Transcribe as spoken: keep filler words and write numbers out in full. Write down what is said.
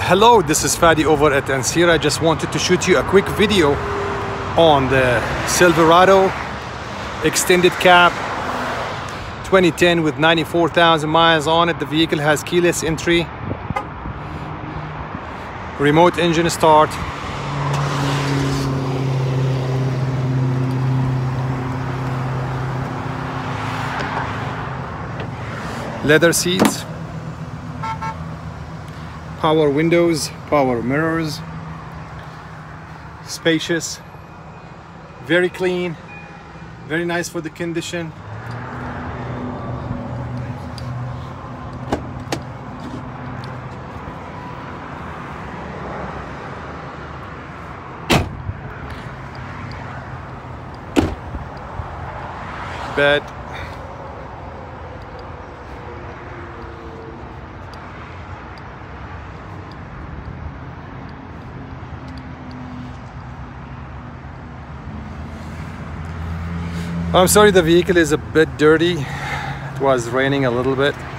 Hello, this is Fadi over at Ancira. I just wanted to shoot you a quick video on the Silverado extended cab twenty ten with ninety-four thousand miles on it. The vehicle has keyless entry, remote engine start, leather seats, power windows, power mirrors, spacious, very clean, very nice for the condition. Bed, I'm sorry the vehicle is a bit dirty. It was raining a little bit.